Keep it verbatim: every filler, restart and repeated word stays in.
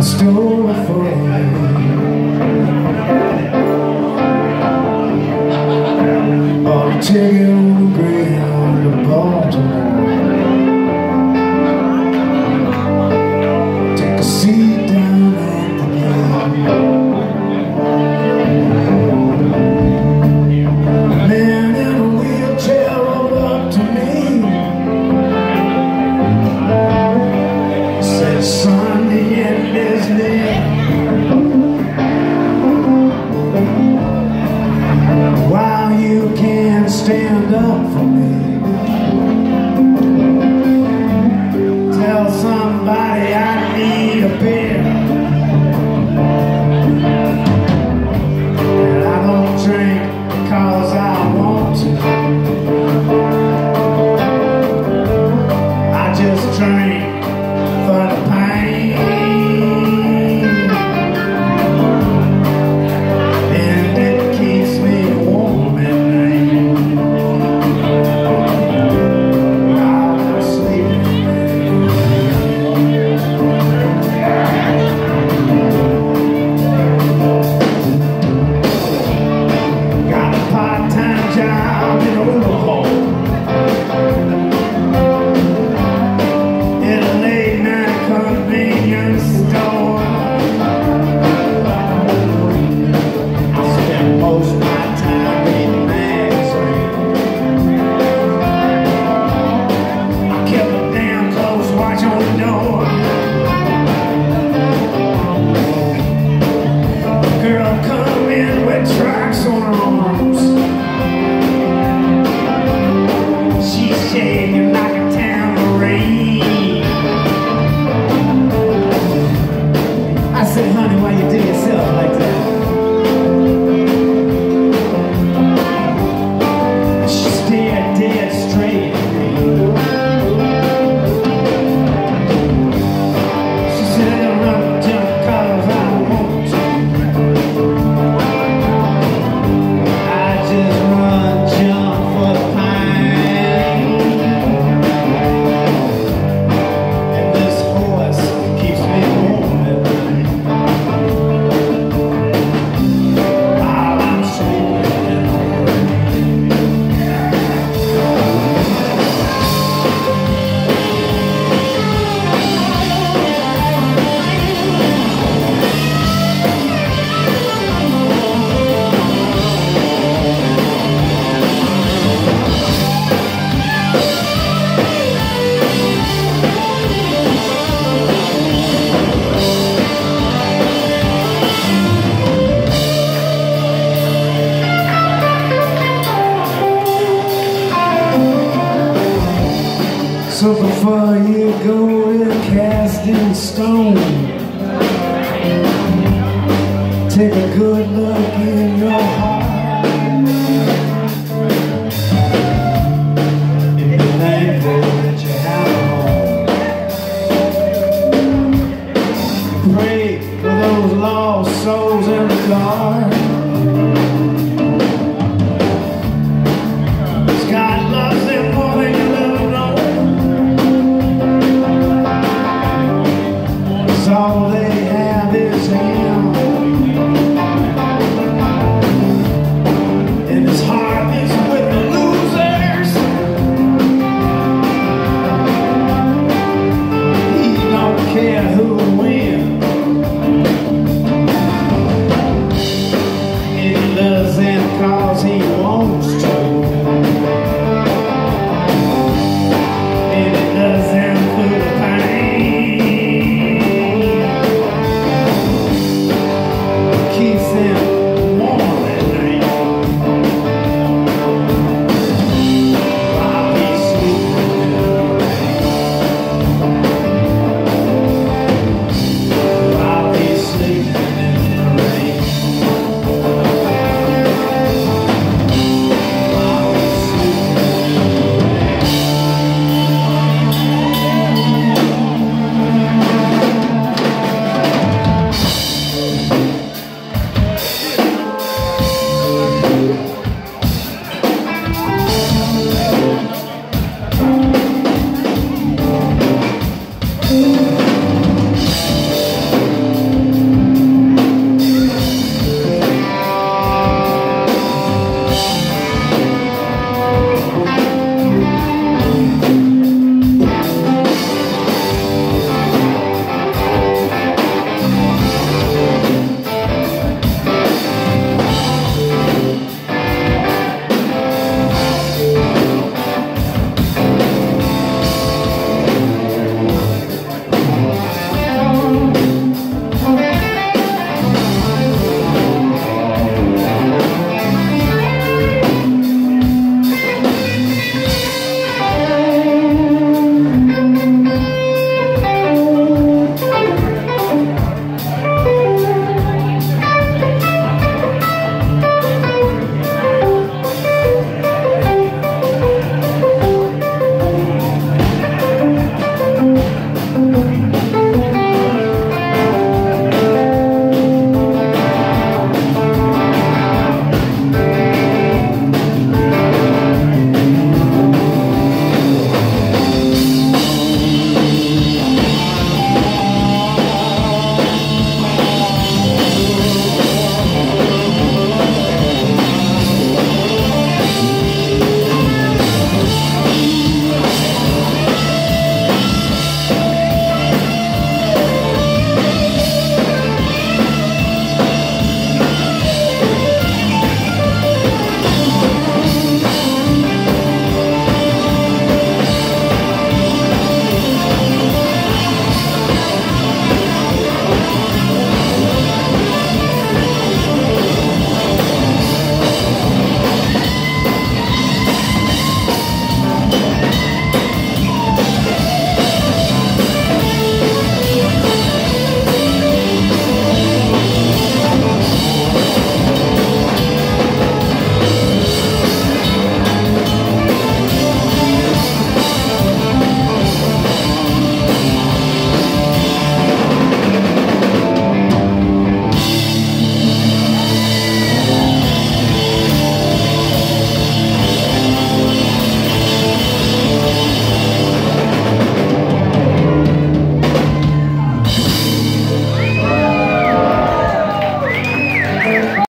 stole it for you. Bought a ticket on the Greyhound to Baltimore. Took a seat down at the gate. A man in a wheelchair rolled up to me. Said, son, the end is near. While you can stand up for me, tell somebody I need a beer. And I don't drink cause I want to. I just drink for the pain. And it keeps me warm at night while I'm sleeping. Got a part-time job in Omaha, in a late-night convenience store. I spend most of my time reading magazines. I kept a damn close watch on the door. A girl come in with tracks on her arms. She's shaking like a tambourine. I said, honey, why you do yourself like that? She stared dead straight at me. She said, I don't run jump cause I want to. I just run jump for the pain. And this horse keeps me warm at night while I'm sleeping. So before you go to casting stone, take a good look in your heart. And be thankful that you have a home. Pray for those lost souls in the dark. God loves them more than you ever know. It's all they